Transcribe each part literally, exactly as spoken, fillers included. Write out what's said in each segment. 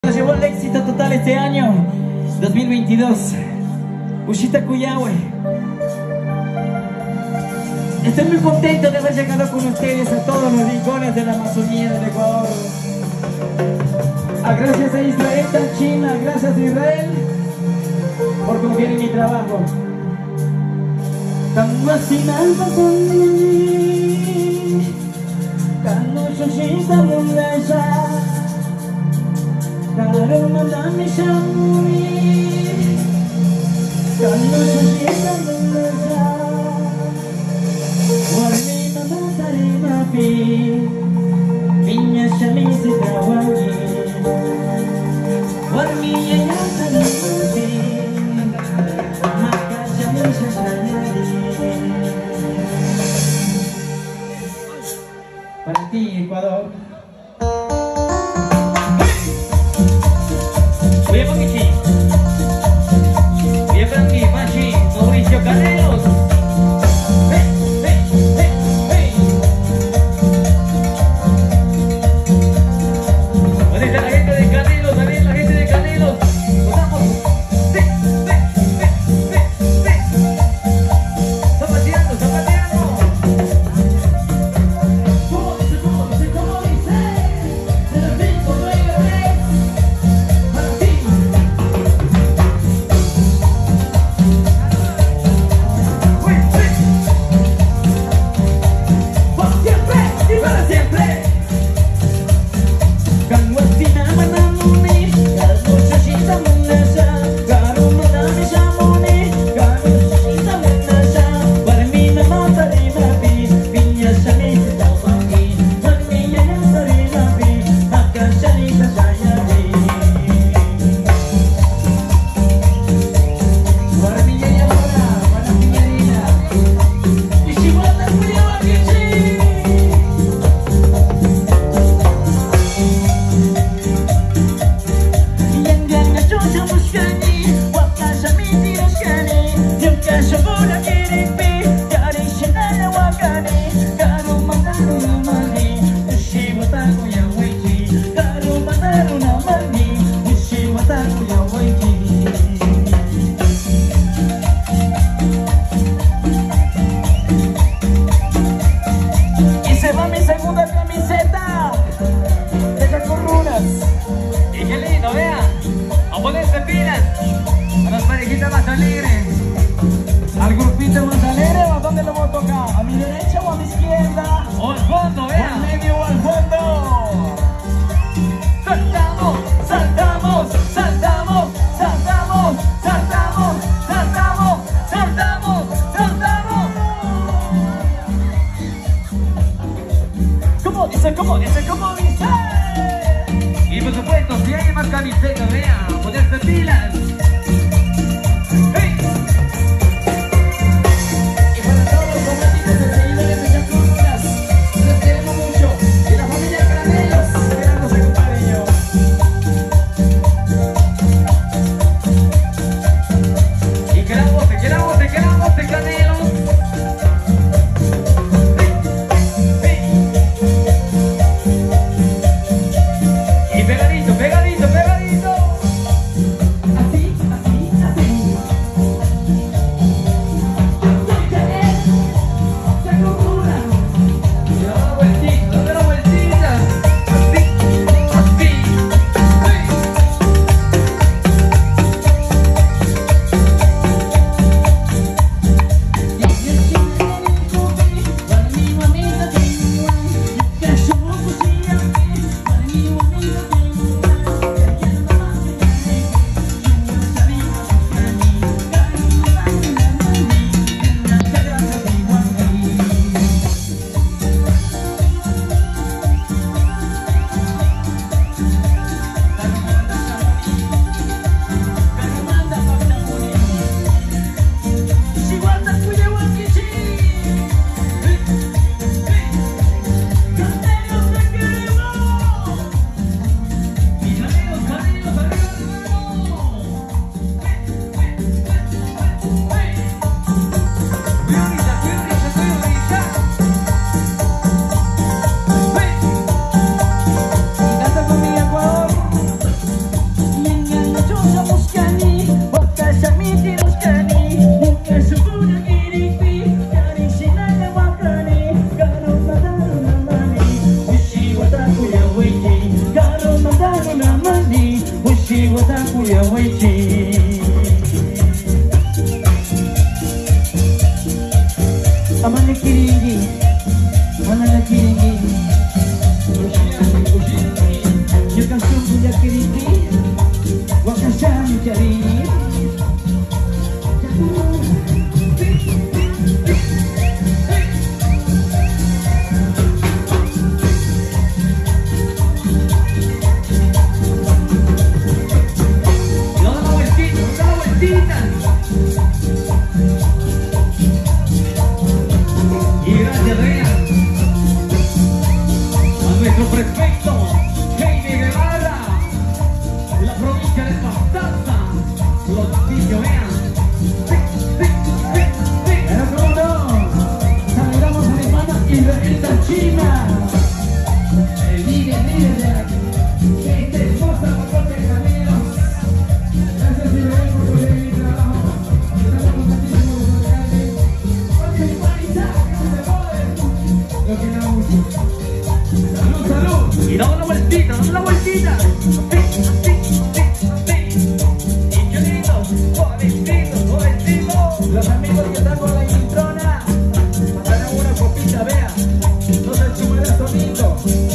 Nos llevó al éxito total este año dos mil veintidós. Ushita Cuyahue. Estoy muy contento de haber llegado con ustedes a todos los rincones de la Amazonía del Ecuador. A gracias a Israel tan China, gracias a Israel por confiar en mi trabajo. Tanto sin alma conmigo, tanto shojita mundaya, caro madame shamuri, tanto shojita mundaya, warmi mama tarima pi, minya shamise trawangi, warmi ya tarima pi, maka shamise trawangi. Para ti, Ecuador. Voy a Paquichi. Voy a Frankie, Pachi, Mauricio Canelos. Hey, hey, hey, hey. ¿Dónde está la gente de Canelos? ¿Dónde la gente de Canelos? Nos vamos. Sí, sí, sí, sí, sí. Zapateando, zapateando. ¿Al grupito más alegre o a dónde lo vamos a tocar? ¿A mi derecha o a mi izquierda? ¿O al fondo, vea? ¿O al medio o al fondo? ¡Saltamos! ¡Saltamos! ¡Saltamos! ¡Saltamos! ¡Saltamos! ¡Saltamos! ¡Saltamos! ¡Saltamos! ¿Cómo dice? ¿Cómo dice? ¿Cómo dice? Y por supuesto, si hay más camisetas, vea, ponerse pilas. Así Cuyahuaychi. Amane kiringi, amane kiringi. Yo canción cuya kiringi, wakashami kiringi. Y gracias, Reina, a nuestro prefecto Jaime Guevara, de la provincia de Pastaza. Los niños, vean. Sí, sí, sí, sí. El segundo, saludamos a mi hermana Israelita China, el líder, líder de la de esta hermosa Pacote de Caminos. Gracias, Israel, por poner mi trabajo. Estamos aquí como los alcaldes. Porque humanizar, que se puede. Lo que da mucho. Salud, salud. Y damos la vueltita, damos la vueltita. Así, así, así, así. Y qué lindo, jovencito, jovencito. Los amigos que están con la introna, mandaron una copita, vea. No se chumará solito.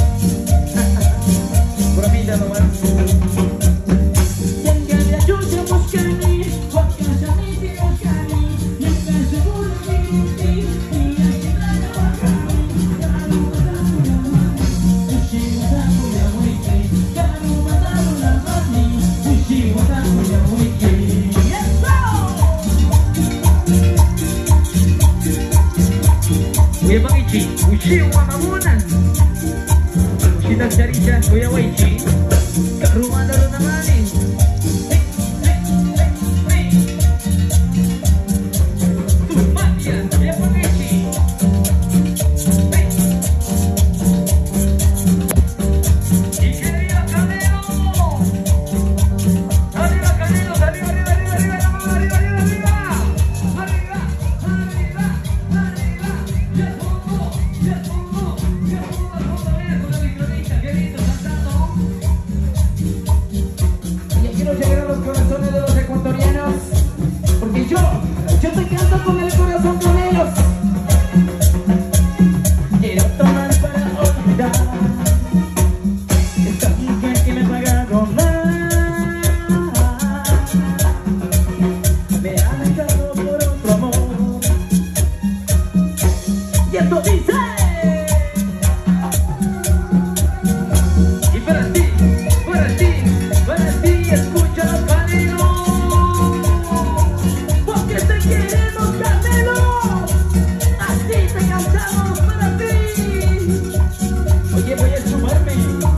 Bromita nomás. Cuyahuaychi, Uchiwa Mamunan, Ushita Charicha, Cuyahuaychi, Karumanda Runamani. Tumatia, Cuyahuaychi. Y que viva Canelo. Arriba Canelos, arriba, arriba, arriba, arriba, arriba, arriba, arriba, arriba, arriba, arriba. Llegar a los corazones de los ecuatorianos, porque yo, yo te canto con el corazón con ellos. Quiero tomar para olvidar esta mujer que me ha pagado mal, me ha dejado por otro amor. Y esto dice. Y para ti, para ti, para ti. Escucha, Canelo, porque te queremos, Canelo, así te cantamos para ti. Oye, voy a chumarme,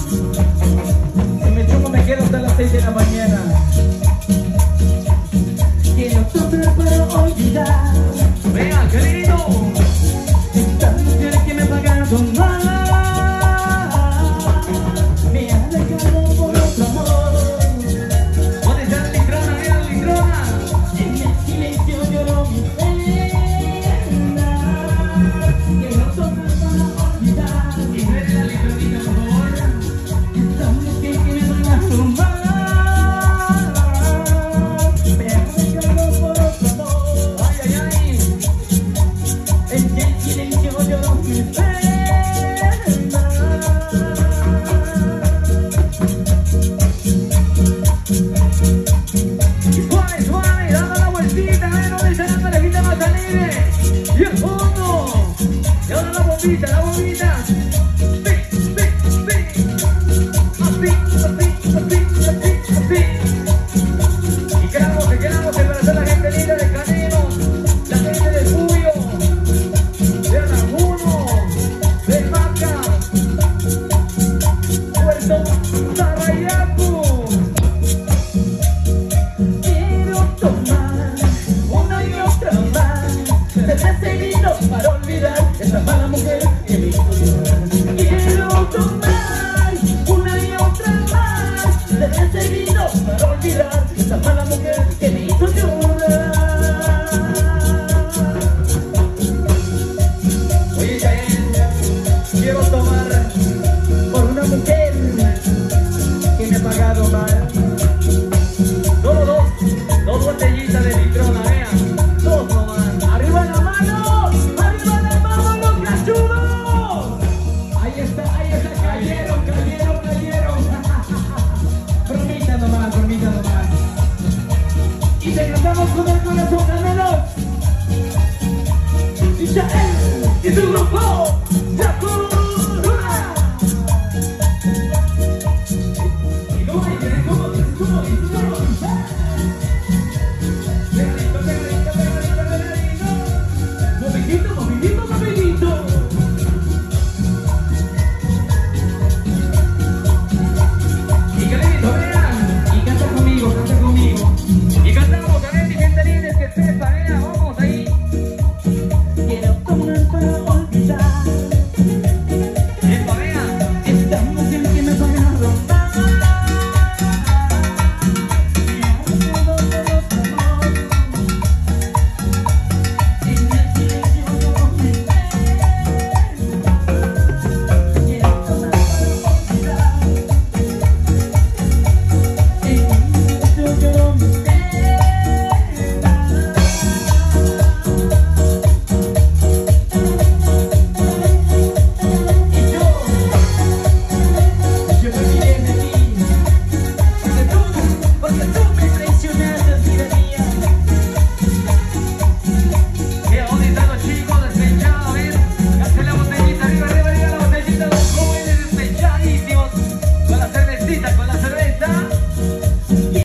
si me chumo me quedo hasta las seis de la mañana. Quiero tomar para olvidar. Vea, qué lindo. Esta mujer que me ha pagado mal, me ha dejado por otro amor. Y el fondo, y ahora la bombita, la bombita. Sí, sí, sí. Así, así, así, así, así. Y quedamos, que quedamos que para ser la gente linda de Canelo, la gente de Cuyo, de Araguno, de Maca, Puerto Sarayaku. Quiero tomar una y otra más. Te he seguido para olvidar esa mala mujer que me hizo llorar. Quiero tomar una y otra más. Te he seguido para olvidar esa mala mujer.